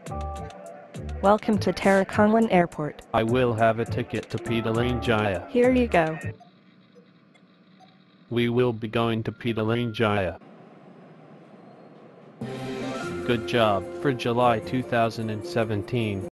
Welcome to Tarakanwan Airport. I will have a ticket to Petaling. Here you go. We will be going to Petaling. Good job for July 2017.